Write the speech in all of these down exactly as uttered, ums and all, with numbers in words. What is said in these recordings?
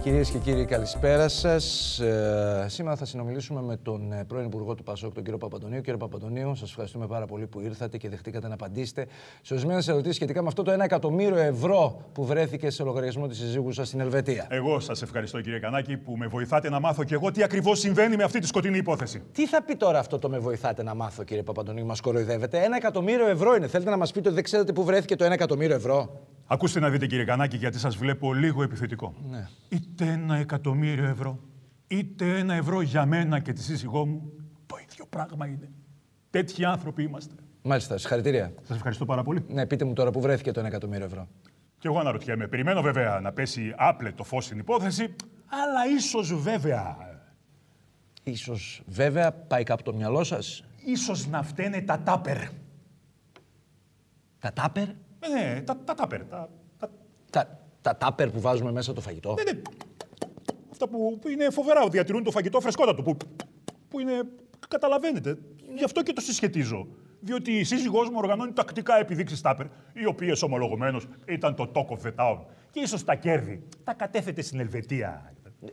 Κυρίες και κύριοι, καλησπέρα σας. Ε, σήμερα θα συνομιλήσουμε με τον πρώην Υπουργό του ΠΑΣΟΚ, τον κύριο Παπαντονίου. Κύριε Παπαντονίου, σας ευχαριστούμε πάρα πολύ που ήρθατε και δεχτήκατε να απαντήσετε σε ορισμένες ερωτήσεις σχετικά με αυτό το ένα εκατομμύριο ευρώ που βρέθηκε σε λογαριασμό της συζύγου σας στην Ελβετία. Εγώ σας ευχαριστώ, κύριε Κανάκη, που με βοηθάτε να μάθω κι εγώ τι ακριβώς συμβαίνει με αυτή τη σκοτεινή υπόθεση. Τι θα πει τώρα αυτό το με βοηθάτε να μάθω, κύριε Παπαντονίου, μας κοροϊδεύετε? Ένα εκατομμύριο ευρώ είναι. Θέλετε να μας πείτε ότι δεν ξέρετε πού βρέθηκε το ένα εκατομμύριο ευρώ? Ακούστε να δείτε, κύριε Κανάκη, γιατί σας βλέπω λίγο επιθετικό. Ναι. Είτε ένα εκατομμύριο ευρώ, είτε ένα ευρώ για μένα και τη σύζυγό μου, το ίδιο πράγμα είναι. Τέτοιοι άνθρωποι είμαστε. Μάλιστα, συγχαρητήρια. Σας ευχαριστώ πάρα πολύ. Ναι, πείτε μου τώρα πού βρέθηκε το ένα εκατομμύριο ευρώ. Κι εγώ αναρωτιέμαι. Περιμένω βέβαια να πέσει άπλετο φως στην υπόθεση, αλλά ίσως βέβαια. Ίσως βέβαια πάει κάπου το μυαλό σας. Ίσως να φταίνε τα τάπερ. Τα τάπερ? Ναι, τα, τα τάπερ. Τα, τα... Τα, τα τάπερ που βάζουμε μέσα το φαγητό. Ναι, ναι. Αυτά που, που είναι φοβερά, που διατηρούν το φαγητό φρεσκότατο. Που, που είναι. Καταλαβαίνετε. Γι' αυτό και το συσχετίζω. Διότι η σύζυγός μου οργανώνει τακτικά επιδείξεις τάπερ, οι οποίες ομολογουμένως ήταν το talk of the town. Και ίσως τα κέρδη τα κατέθετε στην Ελβετία.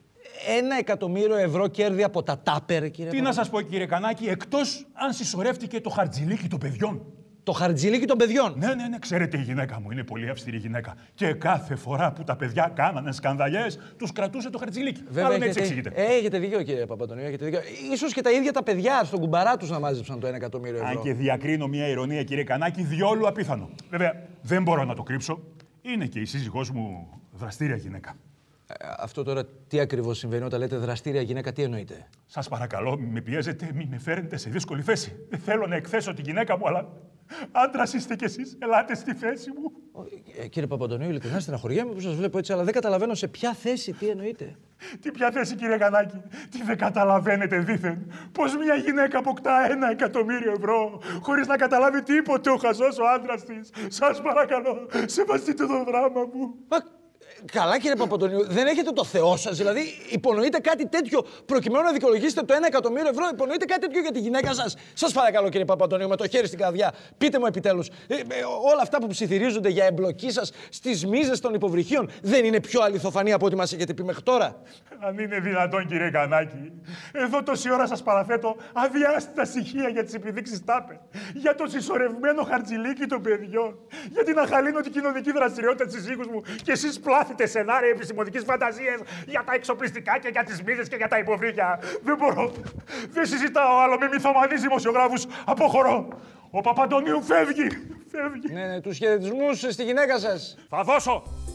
Ένα εκατομμύριο ευρώ κέρδη από τα τάπερ, κύριε. Τι να σας πω, κύριε Κανάκη, εκτός αν συσσωρεύτηκε το χαρτζιλίκι των παιδιών. Το χαρτζιλίκι των παιδιών. Ναι, ναι, ναι, ξέρετε, η γυναίκα μου είναι πολύ αυστηρή γυναίκα. Και κάθε φορά που τα παιδιά κάνανε σκανδαλιές, τους κρατούσε το χαρτζιλίκι. Βέβαια, Μάλλον έτσι έχετε, εξηγείται. έχετε δίκιο, κύριε Παπαντονίου, έχετε δίκιο. Ίσως και τα ίδια τα παιδιά στον κουμπαρά τους να μάζεψαν το ένα εκατομμύριο ευρώ. Αν και διακρίνω μια ηρωνία, κύριε Κανάκη, διόλου απίθανο. Βέβαια, δεν μπορώ να το κρύψω. Είναι και η σύζυγός μου δραστήρια γυναίκα. Ε, αυτό τώρα τι ακριβώς συμβαίνει όταν λέτε δραστήρια γυναίκα, τι εννοείτε? Σας παρακαλώ, μην με πιέζετε, μην με φέρνετε σε δύσκολη θέση. Δεν θέλω να εκθέσω τη γυναίκα μου, αλλά άντρας είστε κι εσείς. Ελάτε στη θέση μου. Ε, κύριε Παπαντονίου, ειλικρινά στεναχωριέμαι που σας βλέπω έτσι, αλλά δεν καταλαβαίνω σε ποια θέση, τι εννοείτε. Τι ποια θέση, κύριε Κανάκη? Τι δεν καταλαβαίνετε δήθεν? Πως μια γυναίκα αποκτά ένα εκατομμύριο ευρώ χωρίς να καταλάβει τίποτε ο χαζός ο άντρας της? Σας παρακαλώ, σεβαστείτε το δράμα μου. Μα, καλά, κύριε Παπαντονίου, δεν έχετε το Θεό σας? Δηλαδή, υπονοείτε κάτι τέτοιο προκειμένου να δικαιολογήσετε το ένα εκατομμύριο ευρώ? Υπονοείτε κάτι τέτοιο για τη γυναίκα σας? Σας παρακαλώ, κύριε Παπαντονίου, με το χέρι στην καρδιά, πείτε μου επιτέλους, ε, ε, όλα αυτά που ψιθυρίζονται για εμπλοκή σας στις μίζες των υποβρυχίων δεν είναι πιο αληθοφανή από ό,τι μας έχετε πει μέχρι τώρα? Αν είναι δυνατόν, κύριε Κανάκη, εδώ τόση ώρα σας παραθέτω αδιάστατα στοιχεία για τις επιδείξεις τάπερ, για το συσσωρευμένο χαρτζιλίκι των παιδιών, για την αχαλήνωτη κοινωνική δραστηριότητα της σύζυγους μου και εσείς πλάθετε σενάρια επιστημονικής φαντασίας για τα εξοπλιστικά και για τις μίζες και για τα υποβρύχια. Δεν μπορώ. Δεν συζητάω άλλο με μυθομανείς δημοσιογράφους. Αποχωρώ. Ο Παπαντονίου φεύγει. Φεύγει. Ναι, ναι, τους χαιρετισμούς στη γυναίκα σας. Θα δώσω.